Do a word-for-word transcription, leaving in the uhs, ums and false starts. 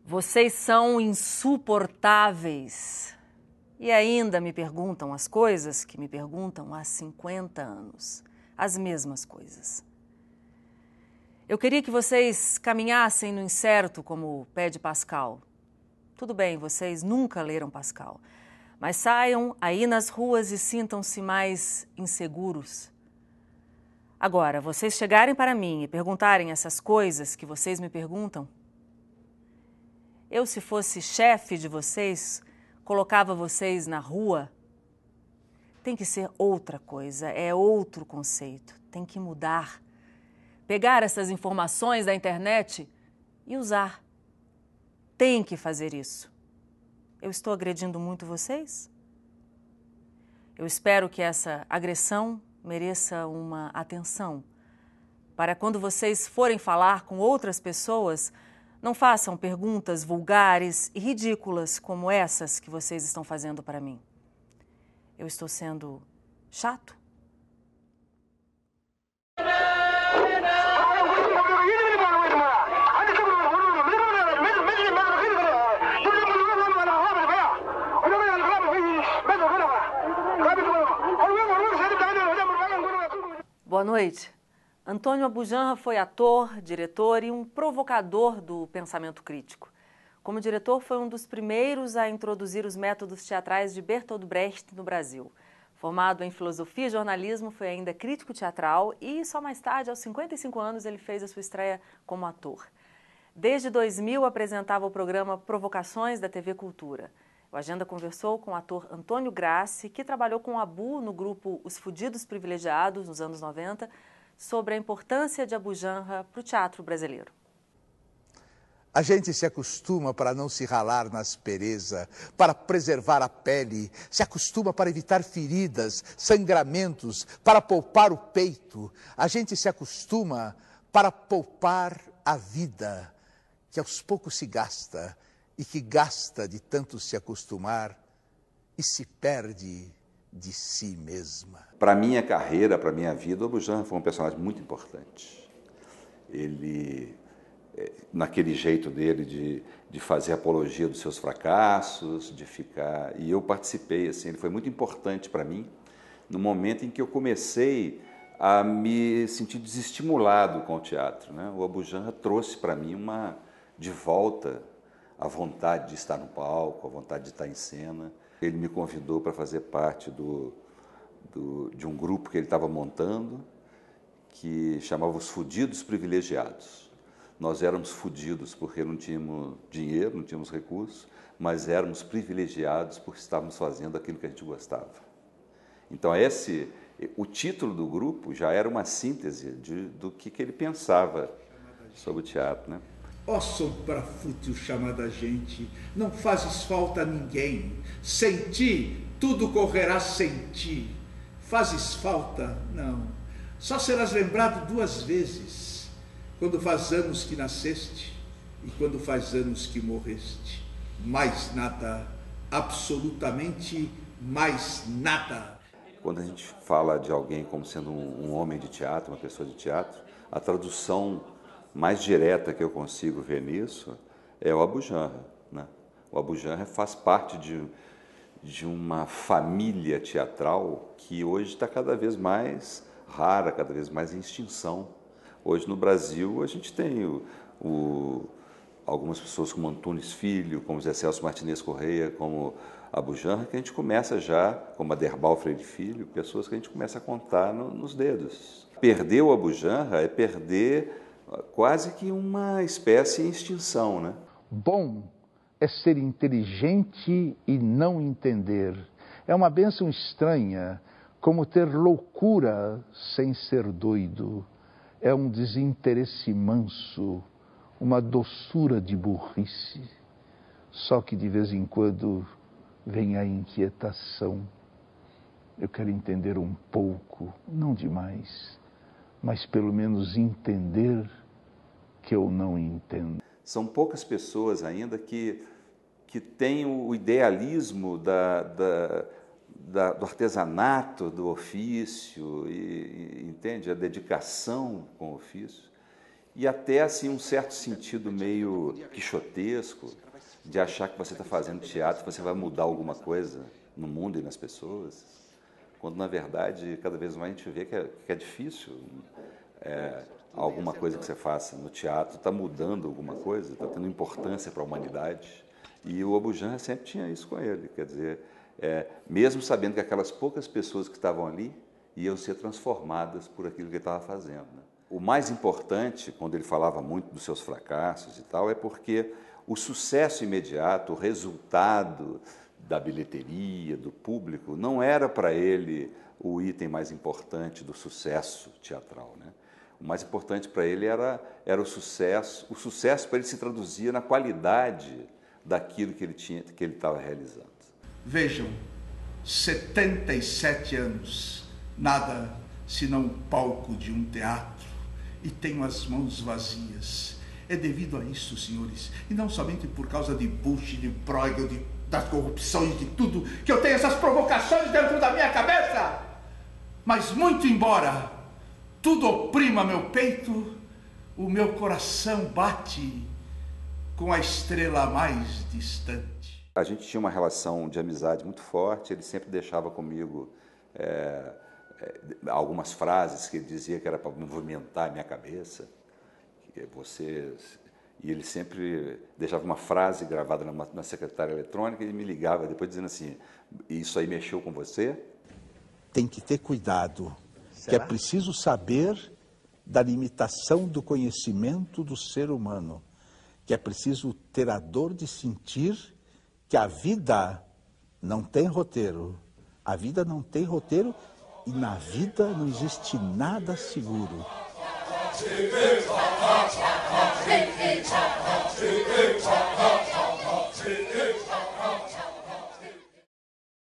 Vocês são insuportáveis. E ainda me perguntam as coisas que me perguntam há cinquenta anos. As mesmas coisas. Eu queria que vocês caminhassem no incerto como pede Pascal. Tudo bem, vocês nunca leram Pascal. Mas saiam aí nas ruas e sintam-se mais inseguros. Agora, vocês chegarem para mim e perguntarem essas coisas que vocês me perguntam, eu, se fosse chefe de vocês, colocava vocês na rua. Tem que ser outra coisa, é outro conceito, tem que mudar. Pegar essas informações da internet e usar. Tem que fazer isso. Eu estou agredindo muito vocês? Eu espero que essa agressão mereça uma atenção, para quando vocês forem falar com outras pessoas, não façam perguntas vulgares e ridículas como essas que vocês estão fazendo para mim. Eu estou sendo chato? Boa noite. Antônio Abujamra foi ator, diretor e um provocador do pensamento crítico. Como diretor, foi um dos primeiros a introduzir os métodos teatrais de Bertolt Brecht no Brasil. Formado em filosofia e jornalismo, foi ainda crítico teatral e só mais tarde, aos cinquenta e cinco anos, ele fez a sua estreia como ator. Desde dois mil, apresentava o programa Provocações da T V Cultura. O Agenda conversou com o ator Antônio Grassi, que trabalhou com o Abu no grupo Os Fudidos Privilegiados, nos anos noventa, sobre a importância de Abujamra para o teatro brasileiro. A gente se acostuma para não se ralar na aspereza, para preservar a pele, se acostuma para evitar feridas, sangramentos, para poupar o peito. A gente se acostuma para poupar a vida, que aos poucos se gasta, e que gasta de tanto se acostumar e se perde de si mesma. Para a minha carreira, para a minha vida, o Abujamra foi um personagem muito importante. Ele, naquele jeito dele de, de fazer apologia dos seus fracassos, de ficar... E eu participei, assim, ele foi muito importante para mim no momento em que eu comecei a me sentir desestimulado com o teatro, né? O Abujamra trouxe para mim uma, de volta, a vontade de estar no palco, a vontade de estar em cena. Ele me convidou para fazer parte do, do, de um grupo que ele estava montando, que chamava Os Fudidos Privilegiados. Nós éramos fudidos porque não tínhamos dinheiro, não tínhamos recursos, mas éramos privilegiados porque estávamos fazendo aquilo que a gente gostava. Então, esse, o título do grupo já era uma síntese de, do que, que ele pensava sobre o teatro, né? Ó sombra fútil chamada gente, não fazes falta a ninguém. Sem ti, tudo correrá sem ti. Fazes falta? Não. Só serás lembrado duas vezes. Quando faz anos que nasceste e quando faz anos que morreste. Mais nada, absolutamente mais nada. Quando a gente fala de alguém como sendo um, um homem de teatro, uma pessoa de teatro, a tradução mais direta que eu consigo ver nisso é o Abujamra, né? O Abujamra faz parte de, de uma família teatral que hoje está cada vez mais rara, cada vez mais em extinção. Hoje no Brasil a gente tem o, o, algumas pessoas como Antunes Filho, como Zé Celso Martinez Correia, como Abujamra, que a gente começa já, como Aderbal Freire Filho, pessoas que a gente começa a contar no, nos dedos. Perder o Abujamra é perder quase que uma espécie em extinção, né? Bom é ser inteligente e não entender. É uma bênção estranha, como ter loucura sem ser doido. É um desinteresse manso, uma doçura de burrice. Só que de vez em quando vem a inquietação. Eu quero entender um pouco, não demais, mas pelo menos entender que eu não entendo. São poucas pessoas ainda que, que têm o idealismo da, da, da, do artesanato, do ofício, e, e, entende? A dedicação com o ofício, e até assim um certo sentido meio quixotesco de achar que você está fazendo teatro, você vai mudar alguma coisa no mundo e nas pessoas, quando na verdade cada vez mais a gente vê que é, que é difícil. É, alguma coisa que você faça no teatro está mudando alguma coisa, está tendo importância para a humanidade. E o Abujamra sempre tinha isso com ele, quer dizer, é, mesmo sabendo que aquelas poucas pessoas que estavam ali iam ser transformadas por aquilo que ele estava fazendo, né? O mais importante, quando ele falava muito dos seus fracassos e tal, é porque o sucesso imediato, o resultado da bilheteria, do público, não era para ele o item mais importante do sucesso teatral, né? O mais importante para ele era, era o sucesso. O sucesso para ele se traduzia na qualidade daquilo que ele tinha, que ele estava realizando. Vejam, setenta e sete anos, nada senão um palco de um teatro, e tenho as mãos vazias. É devido a isso, senhores, e não somente por causa de Bush, de Bruegel, de, das corrupções, de tudo, que eu tenho essas provocações dentro da minha cabeça. Mas muito embora tudo oprima meu peito, o meu coração bate com a estrela mais distante. A gente tinha uma relação de amizade muito forte, ele sempre deixava comigo é, é, algumas frases que ele dizia que era para movimentar a minha cabeça. Que você, e ele sempre deixava uma frase gravada na, na secretária eletrônica e me ligava depois dizendo assim, isso aí mexeu com você? Tem que ter cuidado. Será? Que é preciso saber da limitação do conhecimento do ser humano, que é preciso ter a dor de sentir que a vida não tem roteiro, a vida não tem roteiro e na vida não existe nada seguro.